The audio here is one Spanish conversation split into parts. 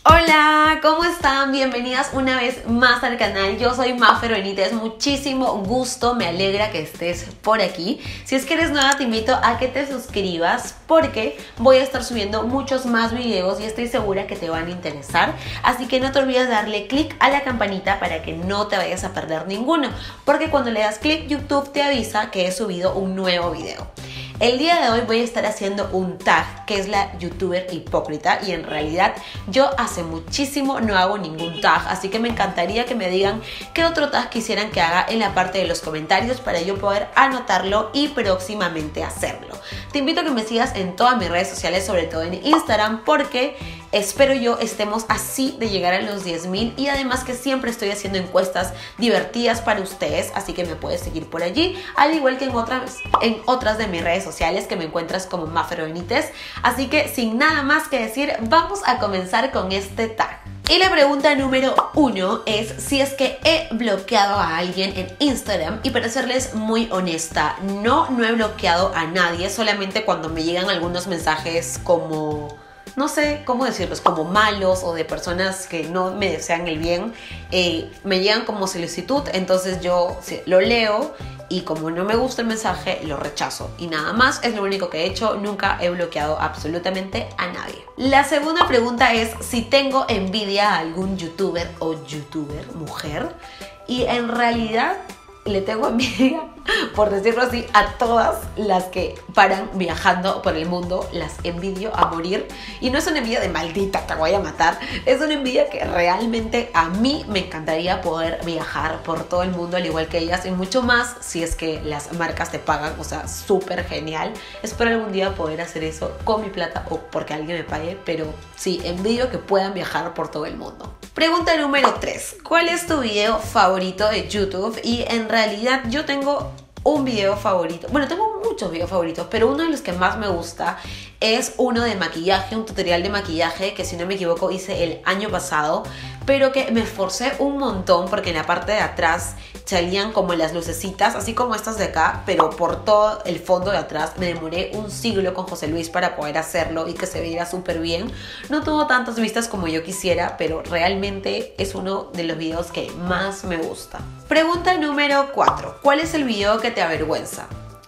Hola, ¿cómo están? Bienvenidas una vez más al canal. Yo soy Mafer Benítez, muchísimo gusto, me alegra que estés por aquí. Si es que eres nueva, te invito a que te suscribas porque voy a estar subiendo muchos más videos y estoy segura que te van a interesar. Así que no te olvides de darle click a la campanita para que no te vayas a perder ninguno, porque cuando le das click, YouTube te avisa que he subido un nuevo video. El día de hoy voy a estar haciendo un tag que es la youtuber hipócrita y en realidad yo hace muchísimo no hago ningún tag, así que me encantaría que me digan qué otro tag quisieran que haga en la parte de los comentarios para yo poder anotarlo y próximamente hacerlo. Te invito a que me sigas en todas mis redes sociales, sobre todo en Instagram, porque espero yo estemos así de llegar a los 10.000 y además que siempre estoy haciendo encuestas divertidas para ustedes, así que me puedes seguir por allí, al igual que en otras de mis redes sociales que me encuentras como Mafer Benítez. Así que sin nada más que decir, vamos a comenzar con este tag. Y la pregunta número 1 es si es que he bloqueado a alguien en Instagram, y para serles muy honesta, no he bloqueado a nadie, solamente cuando me llegan algunos mensajes como, no sé cómo decirlos, como malos o de personas que no me desean el bien, me llegan como solicitud, entonces yo lo leo y como no me gusta el mensaje, lo rechazo. Y nada más, es lo único que he hecho, nunca he bloqueado absolutamente a nadie. La segunda pregunta es si tengo envidia a algún youtuber o youtuber mujer, y en realidad le tengo envidia, por decirlo así, a todas las que paran viajando por el mundo. Las envidio a morir. Y no es una envidia de maldita, te voy a matar. Es una envidia que realmente a mí me encantaría poder viajar por todo el mundo al igual que ellas, y mucho más si es que las marcas te pagan. O sea, súper genial. Espero algún día poder hacer eso con mi plata o porque alguien me pague, pero sí, envidio que puedan viajar por todo el mundo. Pregunta número 3. ¿Cuál es tu video favorito de YouTube? Y en realidad yo tengo un video favorito. Bueno, tengo muchos videos favoritos, pero uno de los que más me gusta es uno de maquillaje, un tutorial de maquillaje que, si no me equivoco, hice el año pasado, pero que me esforcé un montón porque en la parte de atrás salían como las lucecitas, así como estas de acá, pero por todo el fondo de atrás. Me demoré un siglo con José Luis para poder hacerlo y que se viera súper bien. No tuvo tantas vistas como yo quisiera, pero realmente es uno de los videos que más me gusta. Pregunta número 4. ¿Cuál es el video que te avergüenza?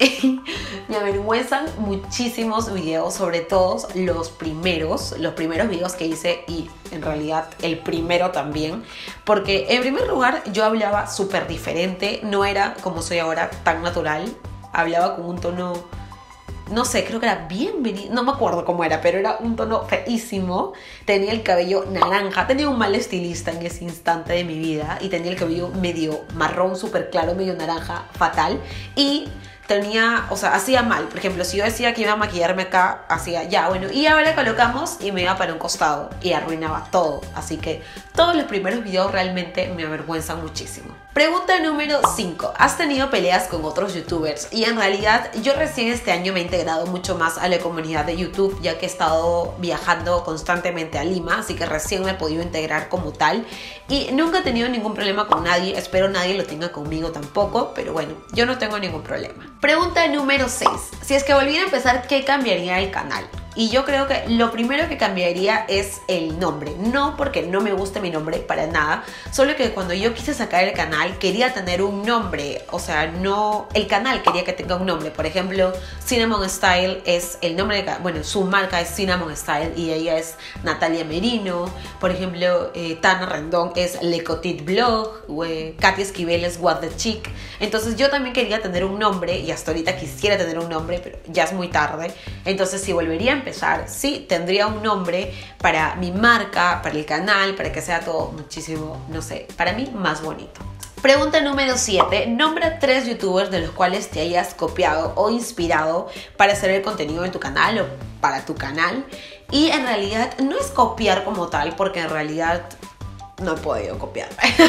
Me avergüenzan muchísimos videos, sobre todo los primeros videos que hice, y en realidad el primero también, porque en primer lugar yo hablaba súper diferente, no era como soy ahora, tan natural. Hablaba con un tono, no sé, creo que era no me acuerdo cómo era, pero era un tono feísimo. Tenía el cabello naranja, tenía un mal estilista en ese instante de mi vida, y tenía el cabello medio marrón, súper claro, medio naranja, fatal. Y tenía, o sea, hacía mal. Por ejemplo, si yo decía que iba a maquillarme acá, hacía ya, bueno, y ahora colocamos, y me iba para un costado y arruinaba todo. Así que todos los primeros videos realmente me avergüenzan muchísimo. Pregunta número 5. ¿Has tenido peleas con otros youtubers? Y en realidad yo recién este año me he integrado mucho más a la comunidad de YouTube, ya que he estado viajando constantemente a Lima, así que recién me he podido integrar como tal, y nunca he tenido ningún problema con nadie. Espero nadie lo tenga conmigo tampoco, pero bueno, yo no tengo ningún problema. Pregunta número 6. Si es que volviera a empezar, ¿qué cambiaría el canal? Y yo creo que lo primero que cambiaría es el nombre. No porque no me guste mi nombre, para nada. Solo que cuando yo quise sacar el canal, quería tener un nombre. O sea, no, el canal quería que tenga un nombre. Por ejemplo, Cinnamon Style es el nombre de, bueno, su marca es Cinnamon Style y ella es Natalia Merino. Por ejemplo, Tana Rendón es Le Cotit Blog. Katy Esquivel es What the Chick. Entonces yo también quería tener un nombre, y hasta ahorita quisiera tener un nombre, pero ya es muy tarde. Entonces, si volvería a empezar, sí tendría un nombre para mi marca, para el canal, para que sea todo muchísimo, no sé, para mí más bonito. Pregunta número 7. Nombra 3 youtubers de los cuales te hayas copiado o inspirado para hacer el contenido de tu canal o para tu canal. Y en realidad no es copiar como tal, porque en realidad no he podido copiar.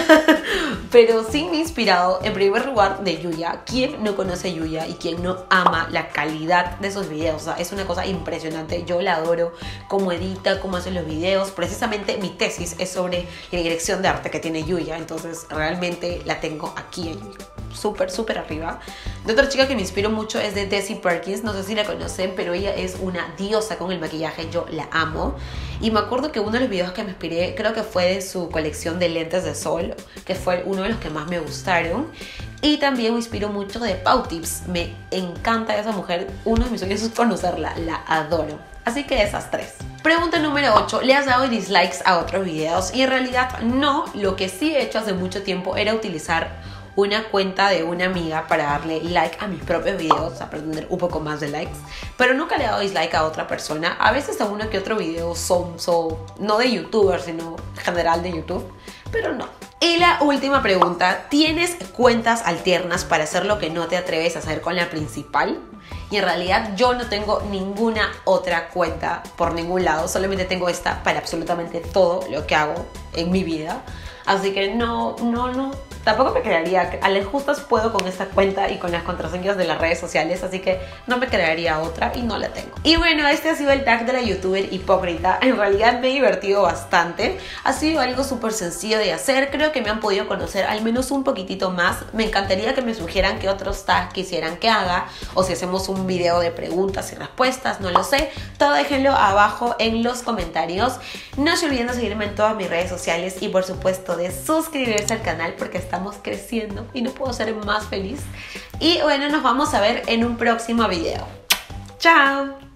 Pero sí me he inspirado, en primer lugar, de Yuya. ¿Quién no conoce a Yuya y quién no ama la calidad de sus videos? O sea, es una cosa impresionante. Yo la adoro, cómo edita, cómo hace los videos. Precisamente mi tesis es sobre la dirección de arte que tiene Yuya, entonces realmente la tengo aquí, súper, súper arriba. De otra chica que me inspiro mucho es de Desi Perkins, no sé si la conocen, pero ella es una diosa con el maquillaje, yo la amo. Y me acuerdo que uno de los videos que me inspiré, creo que fue de su colección de lentes de sol, que fue uno de los que más me gustaron. Y también me inspiro mucho de Pau Tips, me encanta esa mujer, uno de mis sueños es conocerla, la adoro. Así que esas tres. Pregunta número 8. ¿Le has dado dislikes a otros videos? Y en realidad no, lo que sí he hecho hace mucho tiempo era utilizar una cuenta de una amiga para darle like a mis propios videos, para tener un poco más de likes, pero nunca le he dado dislike a otra persona. A veces a uno que otro video son no de youtuber, sino general de YouTube, pero no. Y la última pregunta, ¿tienes cuentas alternas para hacer lo que no te atreves a hacer con la principal? Y en realidad yo no tengo ninguna otra cuenta por ningún lado, solamente tengo esta para absolutamente todo lo que hago en mi vida. Así que no, tampoco me crearía, a las justas puedo con esta cuenta y con las contraseñas de las redes sociales, así que no me crearía otra y no la tengo. Y bueno, este ha sido el tag de la youtuber hipócrita. En realidad me he divertido bastante, ha sido algo súper sencillo de hacer, creo que me han podido conocer al menos un poquitito más. Me encantaría que me sugieran qué otros tags quisieran que haga, o si hacemos un video de preguntas y respuestas, no lo sé. Todo déjenlo abajo en los comentarios. No se olviden de seguirme en todas mis redes sociales y por supuesto de suscribirse al canal porque estamos creciendo y no puedo ser más feliz. Y bueno, nos vamos a ver en un próximo video. ¡Chao!